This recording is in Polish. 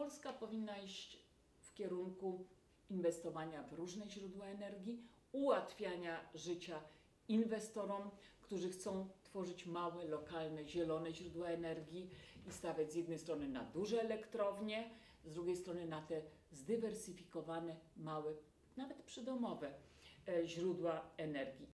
Polska powinna iść w kierunku inwestowania w różne źródła energii, ułatwiania życia inwestorom, którzy chcą tworzyć małe, lokalne, zielone źródła energii i stawiać z jednej strony na duże elektrownie, z drugiej strony na te zdywersyfikowane, małe, nawet przydomowe źródła energii.